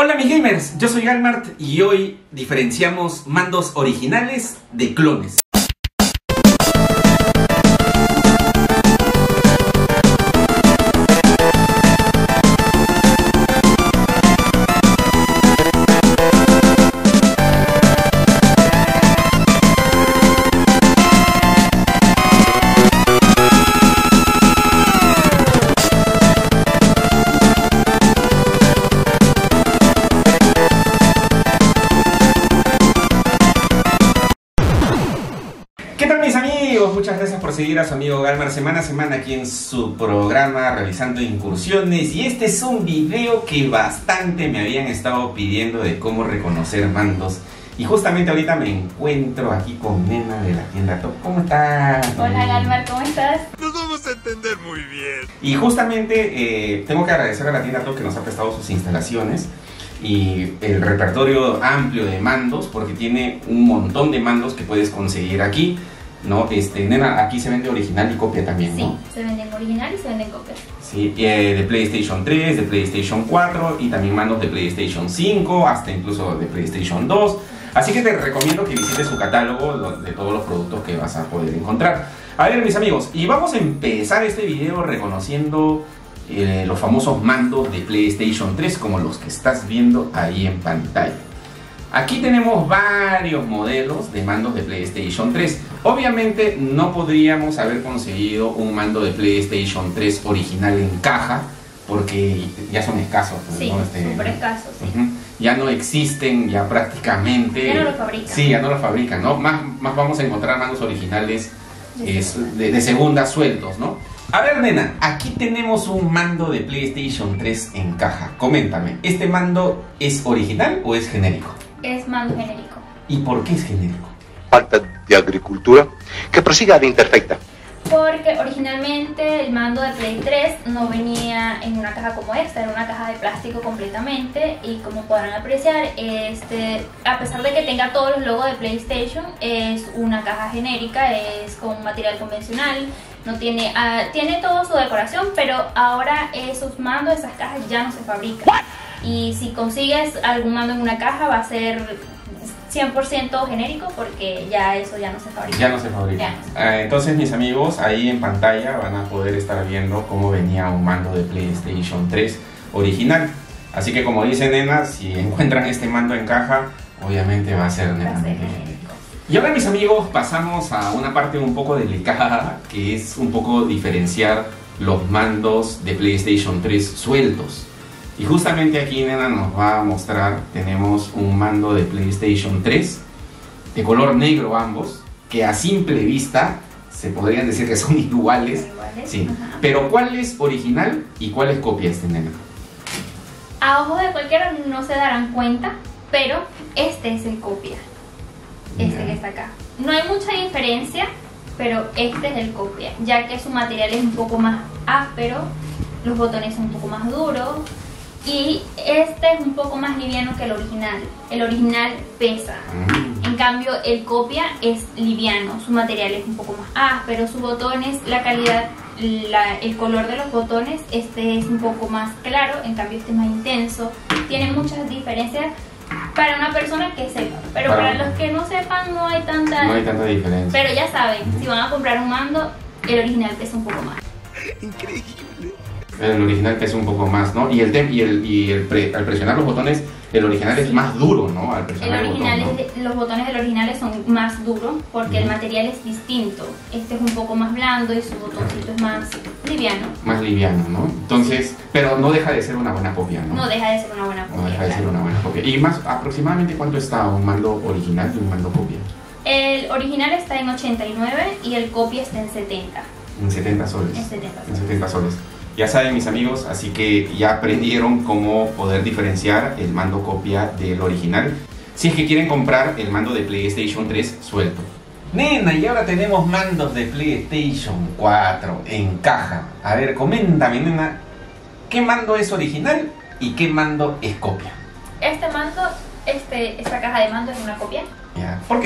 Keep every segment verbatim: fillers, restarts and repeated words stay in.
Hola mis gamers, yo soy Galmart y hoy diferenciamos mandos originales de clones. ¿Qué tal mis amigos? Muchas gracias por seguir a su amigo Galmart semana a semana aquí en su programa realizando incursiones. Y este es un video que bastante me habían estado pidiendo de cómo reconocer mandos. Y justamente ahorita me encuentro aquí con Nena de la tienda Top. ¿Cómo estás? Hola Galmart, ¿cómo estás? Nos vamos a entender muy bien. Y justamente eh, tengo que agradecer a la tienda Top que nos ha prestado sus instalaciones y el repertorio amplio de mandos, porque tiene un montón de mandos que puedes conseguir aquí, ¿no? Este, Nena, aquí se vende original y copia también, ¿no? Sí, se venden original y se venden copias. Sí, eh, de PlayStation tres, de PlayStation cuatro y también mandos de PlayStation cinco, hasta incluso de PlayStation dos. Así que te recomiendo que visites su catálogo de todos los productos que vas a poder encontrar. A ver mis amigos, y vamos a empezar este video reconociendo Eh, los famosos mandos de PlayStation tres, como los que estás viendo ahí en pantalla. Aquí tenemos varios modelos de mandos de PlayStation tres. Obviamente no podríamos haber conseguido un mando de PlayStation tres original en caja, porque ya son escasos, Sí, ¿no? Este, súper escasos, sí. uh-huh. Ya no existen, ya prácticamente. Ya no lo fabrican. Sí, ya no lo fabrican, ¿no? Más, más vamos a encontrar mandos originales es, de, de segunda sueltos, ¿no? A ver, Nena, aquí tenemos un mando de PlayStation tres en caja. Coméntame, ¿este mando es original o es genérico? Es mando genérico. ¿Y por qué es genérico? Falta de agricultura que prosiga de imperfecta. Porque originalmente el mando de Play tres no venía en una caja como esta, era una caja de plástico completamente. Y como podrán apreciar, este, a pesar de que tenga todos los logos de PlayStation, es una caja genérica, es con material convencional. No tiene, uh, tiene toda su decoración, pero ahora esos mandos, esas cajas ya no se fabrican. What? Y si consigues algún mando en una caja va a ser cien por ciento genérico, porque ya eso ya no se fabrica. Ya no se fabrica. Ya. Ah, entonces mis amigos, ahí en pantalla van a poder estar viendo cómo venía un mando de PlayStation tres original. Así que como dice Nena, si encuentran este mando en caja, obviamente va a ser netamente genérico. Y ahora mis amigos pasamos a una parte un poco delicada, que es un poco diferenciar los mandos de PlayStation tres sueltos. Y justamente aquí Nena nos va a mostrar, tenemos un mando de PlayStation tres, de color negro ambos, que a simple vista se podrían decir que son iguales. iguales. Sí. Ajá. Pero ¿cuál es original y cuál es copia este, Nena? A ojos de cualquiera no se darán cuenta, pero este es el copia. Este Ya. que está acá. No hay mucha diferencia, pero este es el copia, ya que su material es un poco más áspero, los botones son un poco más duros y este es un poco más liviano que el original. El original pesa, Mm. en cambio el copia es liviano, su material es un poco más áspero, sus botones, la calidad, la, el color de los botones, este es un poco más claro, en cambio este es más intenso. Tiene muchas diferencias para una persona que sepa, pero para, Para- los que no sepan no hay tanta... No hay tanta diferencia. Pero ya saben, si van a comprar un mando, el original pesa un poco más. Increíble. El original pesa un poco más, ¿no? Y el tem- y el, y el pre- al presionar los botones, el original es más duro, ¿no? Al El presionar el, original botón, ¿no? es de- los botones del original son más duros porque el Ujú. material es distinto. Este es un poco más blando y su botoncito es más liviano. Más liviano, ¿no? Entonces, pero no deja de ser una buena copia, ¿no? No deja de ser una buena No copia. deja de ser claro. una buena copia. ¿Y más aproximadamente cuánto está un mando original y un mando copia? El original está en ochenta y nueve y el copia está en setenta. En setenta soles. En setenta. En setenta soles. Ya saben mis amigos, así que ya aprendieron cómo poder diferenciar el mando copia del original si es que quieren comprar el mando de PlayStation tres suelto. Nena, y ahora tenemos mandos de PlayStation cuatro en caja. A ver, coméntame, Nena, ¿qué mando es original y qué mando es copia? Este mando, este, esta caja de mando es una copia. ¿Ya? ¿Por qué?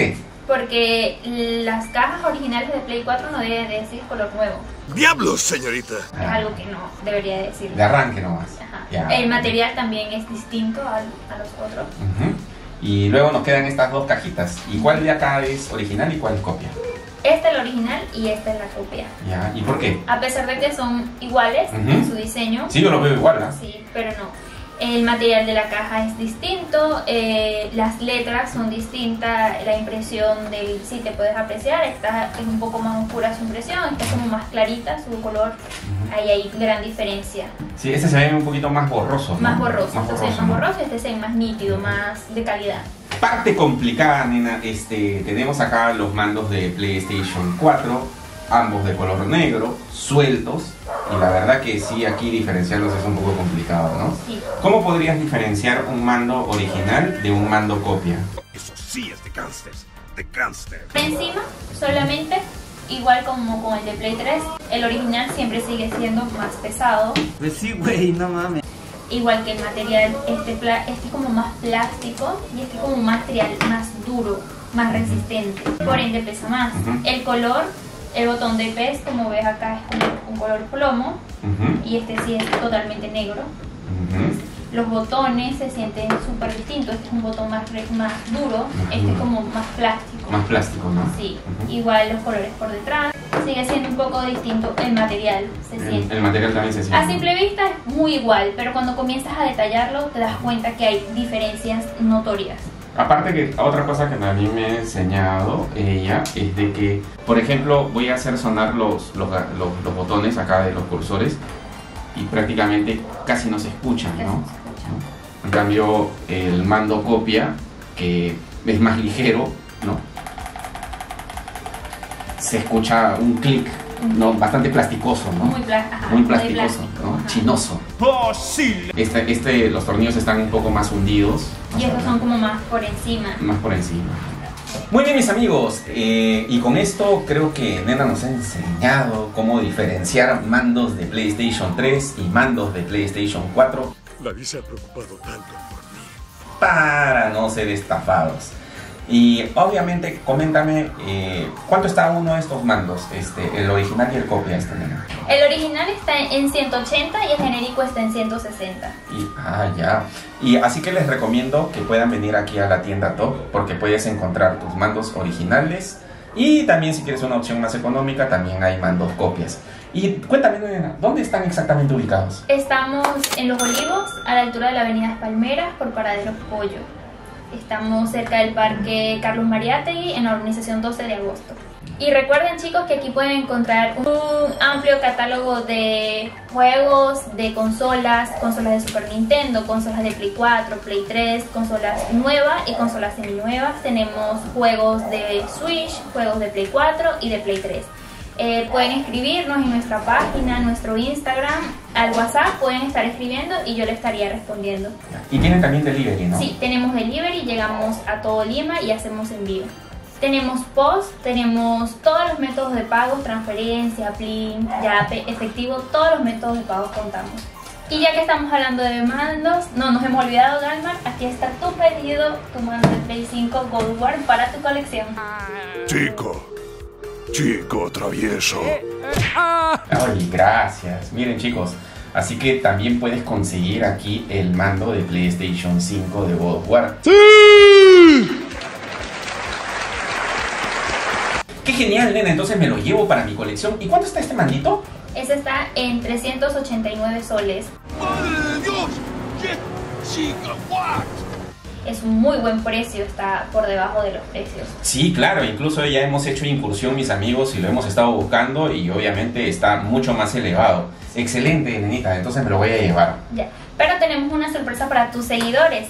porque las cajas originales de Play cuatro no deben de decir color nuevo. ¡Diablos, señorita! Es algo que no debería decir. De arranque nomás. Ajá. Ya. El material también es distinto al, a los otros. Uh-huh. Y luego nos quedan estas dos cajitas. ¿Y cuál de acá es original y cuál es copia? Esta es la original y esta es la copia. Ya. ¿Y por qué? A pesar de que son iguales Uh-huh. en su diseño. Sí, yo lo veo igual, ¿no? Sí, pero no. El material de la caja es distinto, eh, las letras son distintas, la impresión del sí te puedes apreciar, esta es un poco más oscura su impresión, esta es como más clarita su color, uh-huh. Ahí hay gran diferencia. Sí, este se ve un poquito más borroso, ¿no? Más borroso, más entonces borroso, más ¿no? borroso y este se ve más nítido, más de calidad. Parte complicada, nena, este, tenemos acá los mandos de PlayStation cuatro, ambos de color negro, sueltos, y la verdad que sí, aquí diferenciarlos es un poco complicado, ¿no? Sí. ¿Cómo podrías diferenciar un mando original de un mando copia? Eso sí es de gangsters, de gangsters. Por encima, solamente, igual como con el de Play tres, el original siempre sigue siendo más pesado. Pues sí, güey, no mames. Igual que el material, este, pla este es como más plástico y este es como un material más duro, más resistente, por ende pesa más. Uh-huh. El color, el botón de P E S, como ves acá, es como un color plomo, Uh-huh. y este sí es totalmente negro. Uh-huh. Los botones se sienten súper distintos, este es un botón más, más duro, Más este duro. es como más plástico. Más plástico, ¿no? Sí, Uh-huh. igual los colores por detrás, sigue siendo un poco distinto el material, se El, siente. el material también se siente. A simple vista es muy igual, pero cuando comienzas a detallarlo te das cuenta que hay diferencias notorias. Aparte que otra cosa que también me ha enseñado ella es de que, por ejemplo, voy a hacer sonar los, los, los, los botones acá de los cursores y prácticamente casi no se escuchan, Casi ¿no? no se escucha. En cambio, el mando copia, que es más ligero, ¿no? Se escucha un clic, ¿no? Bastante plasticoso, ¿no? Muy, pla ajá, Muy muy plasticoso, plástico, ¿no? ajá. Chinoso. ¡Posible! Este, este, los tornillos están un poco más hundidos. Y estos son como más por encima. Más por encima. Muy bien, mis amigos, eh, y con esto creo que Nena nos ha enseñado cómo diferenciar mandos de PlayStation tres y mandos de PlayStation cuatro Nadie se ha preocupado tanto por mí. para no ser estafados. Y obviamente, coméntame, eh, ¿cuánto está uno de estos mandos? Este, el original y el copia, este, Nena. El original está en ciento ochenta y el genérico está en ciento sesenta. Y, ah, ya. Y así que les recomiendo que puedan venir aquí a la tienda Top, porque puedes encontrar tus mandos originales y también si quieres una opción más económica, también hay mandos copias. Y cuéntame, Nena, ¿dónde están exactamente ubicados? Estamos en Los Olivos, a la altura de la avenida Palmeras, por Paradero Pollo. Estamos cerca del Parque Carlos Mariátegui, en la urbanización doce de agosto. Y recuerden, chicos, que aquí pueden encontrar un amplio catálogo de juegos, de consolas, consolas de Super Nintendo, consolas de Play cuatro, Play tres, consolas nuevas y consolas seminuevas. Tenemos juegos de Switch, juegos de Play cuatro y de Play tres. Eh, pueden escribirnos en nuestra página, en nuestro Instagram, al WhatsApp, pueden estar escribiendo y yo le estaría respondiendo. Y tienen también delivery, ¿no? Sí, tenemos delivery, llegamos a todo Lima y hacemos envío. Tenemos post, tenemos todos los métodos de pago, transferencia, Plin, Yape, efectivo, todos los métodos de pago contamos. Y ya que estamos hablando de mandos, no nos hemos olvidado, Galmar, aquí está tu pedido, tu mando de Play cinco Gold War para tu colección. Chico, chico travieso. Ay, gracias. Miren, chicos, así que también puedes conseguir aquí el mando de PlayStation cinco de God of War. ¡Sí! ¡Qué genial, nena! Entonces me lo llevo para mi colección. ¿Y cuánto está este mandito? Ese está en trescientos ochenta y nueve soles. ¡Madre de Dios! ¡Qué chica! ¿What? Es un muy buen precio, está por debajo de los precios. Sí, claro, incluso ya hemos hecho incursión, mis amigos, y lo hemos estado buscando y obviamente está mucho más elevado. Excelente, nenita, entonces me lo voy a llevar. Ya. Pero tenemos una sorpresa para tus seguidores.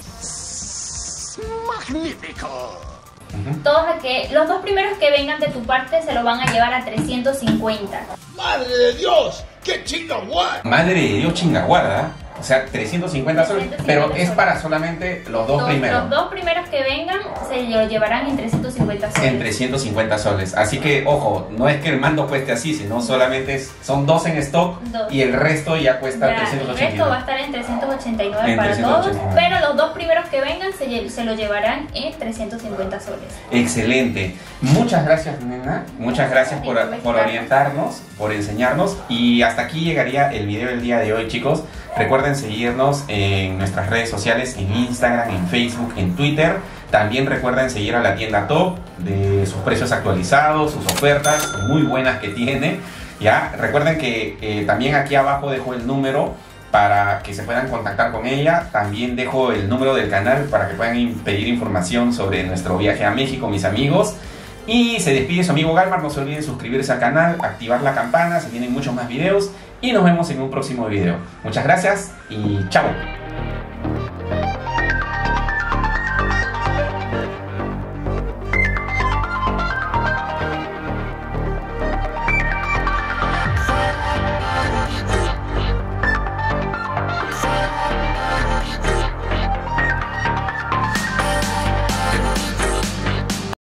¡Magnífico! Uh-huh. Todos aquellos, los dos primeros que vengan de tu parte se lo van a llevar a trescientos cincuenta. ¡Madre de Dios! ¡Qué chica! ¿What? Madre de Dios, chingaguarda. O sea, trescientos cincuenta soles, pero es para solamente los dos Los, primeros. los dos primeros que vengan se lo llevarán en trescientos cincuenta soles. En trescientos cincuenta soles. Así que, ojo, no es que el mando cueste así, sino solamente es, son dos en stock Dos. y el resto ya cuesta Ya, trescientos el ochenta y resto va a nueve. estar en trescientos ochenta y nueve En para trescientos todos, ochenta y nueve. pero los dos primeros primeros que vengan se, se lo llevarán en trescientos cincuenta soles. Excelente. Muchas gracias, nena. Muchas gracias por, por orientarnos, por enseñarnos. Y hasta aquí llegaría el video del día de hoy, chicos. Recuerden seguirnos en nuestras redes sociales, en Instagram, en Facebook, en Twitter. También recuerden seguir a la tienda Top, de sus precios actualizados, sus ofertas muy buenas que tiene. ¿Ya? Recuerden que eh, también aquí abajo dejo el número para que se puedan contactar con ella. También dejo el número del canal para que puedan pedir información sobre nuestro viaje a México, mis amigos. Y se despide su amigo Galmar. No se olviden suscribirse al canal, activar la campana, se vienen muchos más videos. Y nos vemos en un próximo video. Muchas gracias y chao.